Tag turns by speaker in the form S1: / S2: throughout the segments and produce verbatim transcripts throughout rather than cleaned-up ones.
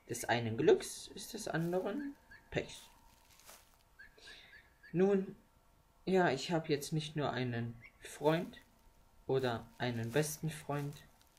S1: Des einen Glücks ist des anderen Pechs. Nun, ja, ich habe jetzt nicht nur einen Freund oder einen besten Freund,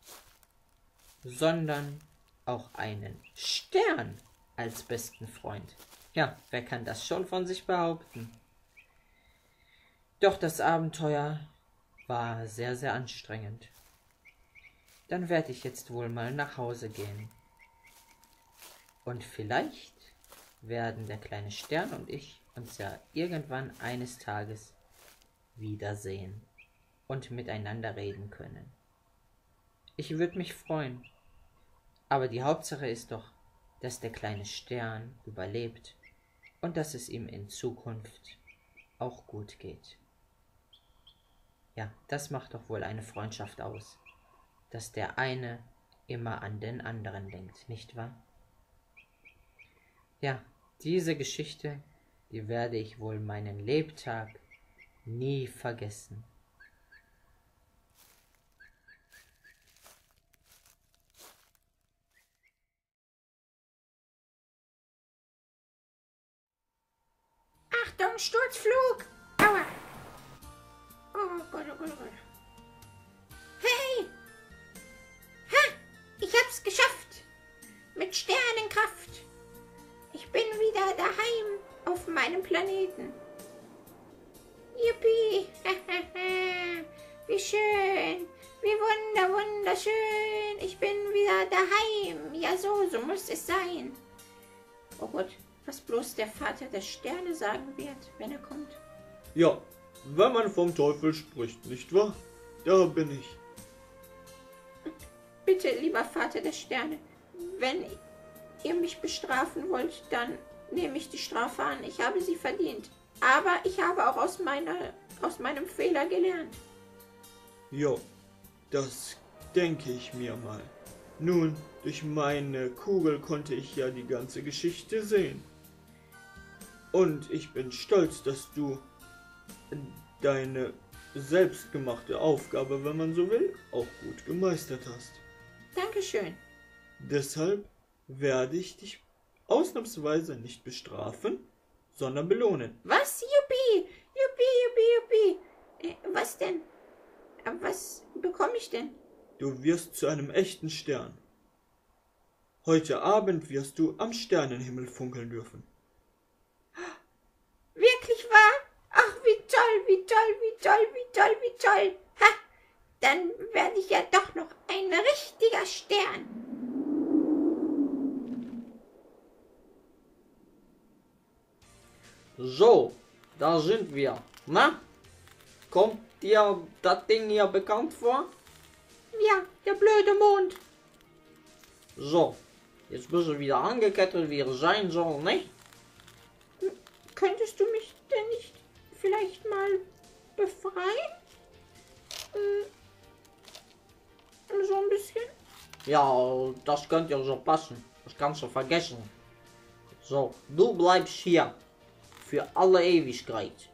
S1: sondern auch einen Stern als besten Freund. Ja, wer kann das schon von sich behaupten? Doch das Abenteuer war sehr, sehr anstrengend. Dann werde ich jetzt wohl mal nach Hause gehen. Und vielleicht werden der kleine Stern und ich uns ja irgendwann eines Tages wiedersehen und miteinander reden können. Ich würde mich freuen. Aber die Hauptsache ist doch, dass der kleine Stern überlebt und dass es ihm in Zukunft auch gut geht. Ja, das macht doch wohl eine Freundschaft aus, dass der eine immer an den anderen denkt, nicht wahr? Ja, diese Geschichte, die werde ich wohl meinen Lebtag nie vergessen.
S2: Achtung, Sturzflug! Aua! Oh Gott, oh Gott, oh Gott. Hey! Ha! Ich hab's geschafft! Mit Sternenkraft! Ich bin wieder daheim auf meinem Planeten. Yippie! Wie schön! Wie wunder, wunderschön! Ich bin wieder daheim! Ja, so, so muss es sein. Oh Gott, was bloß der Vater der Sterne sagen wird, wenn er kommt.
S3: Ja, wenn man vom Teufel spricht, nicht wahr? Da bin ich.
S2: Bitte, lieber Vater der Sterne, wenn ihr mich bestrafen wollt, dann nehme ich die Strafe an. Ich habe sie verdient. Aber ich habe auch aus, meiner, aus meinem Fehler gelernt.
S3: Ja, das denke ich mir mal. Nun, durch meine Kugel konnte ich ja die ganze Geschichte sehen. Und ich bin stolz, dass du deine selbstgemachte Aufgabe, wenn man so will, auch gut gemeistert hast.
S2: Dankeschön.
S3: Deshalb werde ich dich ausnahmsweise nicht bestrafen, sondern belohnen.
S2: Was? Juppie! Juppie, juppie, juppie! Äh, was denn? Äh, was bekomme ich denn?
S3: Du wirst zu einem echten Stern. Heute Abend wirst du am Sternenhimmel funkeln dürfen.
S2: Wirklich wahr? Ach, wie toll, wie toll, wie toll, wie toll, wie toll. Ha! Dann werde ich ja doch noch ein richtiger Stern.
S1: So, da sind wir. Na? Kommt dir das Ding hier bekannt vor?
S2: Ja, der blöde Mond.
S1: So, jetzt bist du wieder angekettet, wie es sein soll, nicht?
S2: Könntest du mich denn nicht vielleicht mal befreien? Äh, so ein bisschen?
S1: Ja, das könnte ja so passen. Das kannst du vergessen. So, du bleibst hier. Für alle Ewigkeit.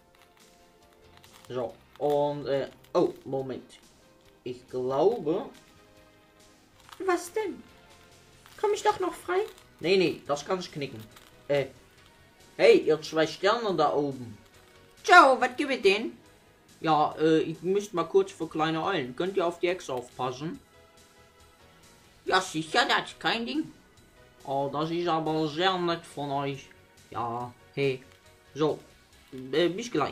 S1: So, und, äh, oh, Moment. Ich glaube...
S2: Was denn? Komme ich doch noch frei?
S1: Nee, nee, das kannst du knicken. Äh, hey, ihr zwei Sterne da oben.
S2: Joe, was gibt es denn?
S1: Ja, äh, ich müsste mal kurz für kleine Eulen. Könnt ihr auf die Echse aufpassen?
S2: Ja, sicher, das ist kein Ding.
S1: Oh, das ist aber sehr nett von euch. Ja, hey. So, äh, bis gleich.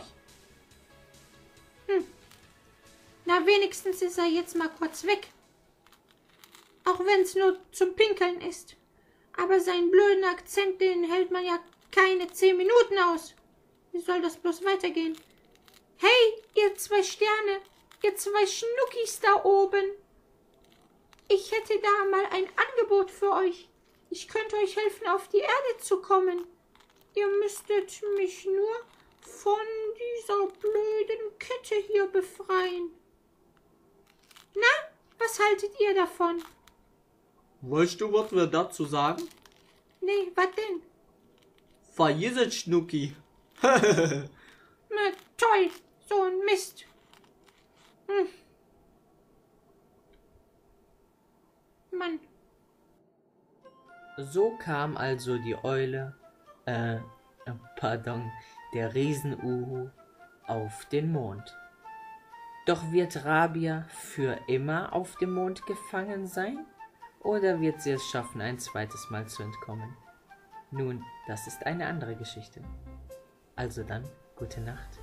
S2: Hm. Na, wenigstens ist er jetzt mal kurz weg. Auch wenn es nur zum Pinkeln ist. Aber seinen blöden Akzent, den hält man ja keine zehn Minuten aus. Wie soll das bloß weitergehen? Hey, ihr zwei Sterne, ihr zwei Schnuckis da oben. Ich hätte da mal ein Angebot für euch. Ich könnte euch helfen, auf die Erde zu kommen. Ihr müsstet mich nur von dieser blöden Kette hier befreien. Na, was haltet ihr davon?
S1: Weißt du, was wir dazu sagen?
S2: Nee, was denn?
S1: Vergiss es, Schnucki.
S2: Na toll, so ein Mist. Hm. Mann.
S1: So kam also die Eule, äh, pardon, der Riesenuhu auf den Mond. Doch wird Rabia für immer auf dem Mond gefangen sein? Oder wird sie es schaffen, ein zweites Mal zu entkommen? Nun, das ist eine andere Geschichte. Also dann, gute Nacht.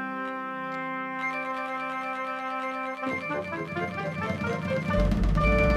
S1: Thank you.